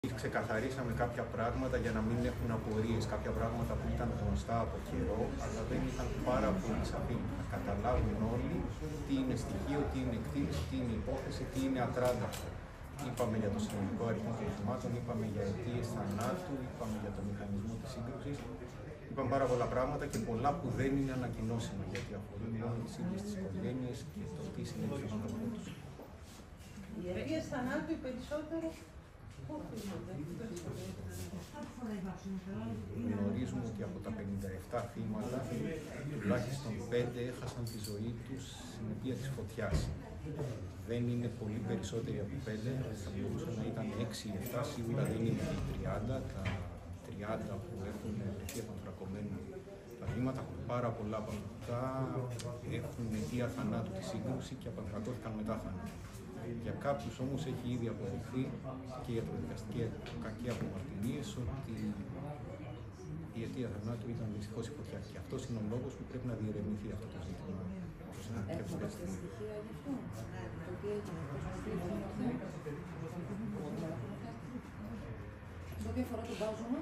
Ξεκαθαρίσαμε κάποια πράγματα για να μην έχουν απορίες, κάποια πράγματα που ήταν γνωστά από καιρό, αλλά δεν ήταν πάρα πολύ σαφή. Να καταλάβουν όλοι τι είναι στοιχείο, τι είναι εκτίμηση, τι είναι υπόθεση, τι είναι ατράνταχτο. Είπαμε για το συνολικό αριθμό των θυμάτων, είπαμε για αιτίες θανάτου, είπαμε για το μηχανισμό της σύγκρουσης. Είπαμε πάρα πολλά πράγματα και πολλά που δεν είναι ανακοινώσιμα, γιατί αφορούν μόνο τη σύγκριση της οικογένειας και το τι συνέβη στον άνθρωπο τους. Οι αιτίες θανάτου οι περισσότερο. Γνωρίζουμε ότι από τα 57 θύματα, τουλάχιστον 5 έχασαν τη ζωή τους συνεπία της φωτιάς. Δεν είναι πολύ περισσότεροι από 5, θα μπορούσε να ήταν 6 ή 7, σίγουρα δεν είναι οι 30. Τα 30 που έχουν βρεθεί απανθρακωμένα τα θύματα, πάρα πολλά από αυτά έχουν αιτία θανάτου τη σύγκρουση και απανθρακώθηκαν μετά θανάτου. Για κάποιους όμως έχει ήδη αποδειχθεί και για προδικαστική κακή απομαρτυρίες ότι η αιτία θανάτου ήταν δυστυχώς η φωτιά. Και αυτός είναι ο λόγος που πρέπει να διερευνηθεί αυτό το ζήτημα. Έχουμε στοιχεία γι' αυτό. Το τι έγινε, σε ό,τι αφορά τον Πάζωνα.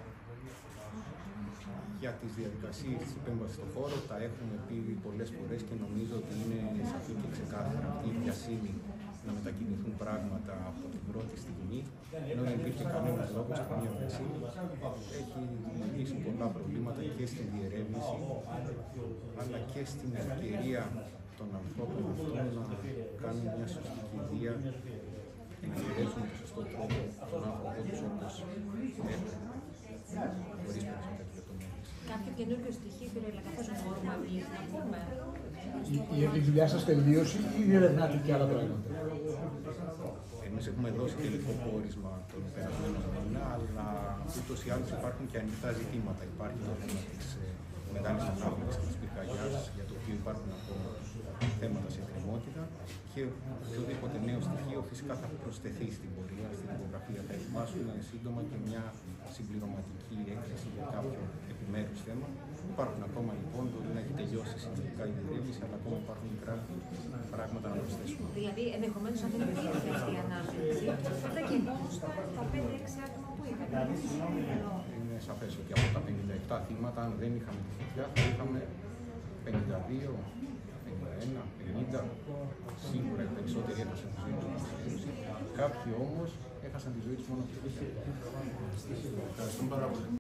Για τις διαδικασίες της επέμβασης στον χώρο τα έχουμε πει πολλές φορές και νομίζω ότι είναι σαφή και ξεκάθαρα αυτή η βιασύνη να μετακινηθούν πράγματα από την πρώτη στιγμή, ενώ δεν υπήρχε κανένας λόγος, καμία βιασύνη. Έχει δημιουργήσει πολλά προβλήματα και στη διερεύνηση, αλλά και στην ευκαιρία των ανθρώπων αυτών να κάνουν μια σωστή κηδεία και να διερεύνουν με σωστό τρόπο τον άνθρωπό τους όπως έπρεπε, χωρίς περισσότερες λεπτομέρειες. Κάποιο καινούργιο στοιχείο, κύριε Λακαφός, μπορούμε να πούμε. Η δουλειά σας τελείωσε ή διερευνάτε και άλλα πράγματα? Εμείς έχουμε δώσει τελικό πόρισμα τον περασμένο μήνα, αλλά ούτως ή άλλως υπάρχουν και ανοιχτά ζητήματα. Υπάρχει το θέμα της μεγάλης ανάπτυξης της πυρκαγιάς, για το οποίο υπάρχουν ακόμα θέματα σε εκκρεμότητα, και οποιοδήποτε νέο στοιχείο φυσικά θα προσθεθεί στην πορεία, στην υπογραφία. Θα ετοιμάσουμε σύντομα και μια συμπληρωματική έκθεση για κάποιο επιμέρους θέμα. Υπάρχουν ακόμα λοιπόν, μπορεί να έχει τελειώσει συνολικά η διερεύνηση, αλλά ακόμα υπάρχουν μικρά πράγματα να προσθέσουμε. Δηλαδή, ενδεχομένως αν δεν υπήρχε αυτή η ανάπτυξη, θα και μόνο στα 5-6 άτομα που είχαμε. Είναι σαφές ότι από τα 57 θύματα, αν δεν είχαμε τη φωτιά, θα είχαμε 52, 51, 50. Σίγουρα οι περισσότεροι έχασαν τη ζωή τους στη σύγκρουση. Κάποιοι όμως έχασαν τη ζωή τους μόνο στη φωτιά. Ευχαριστούμε πάρα πολύ.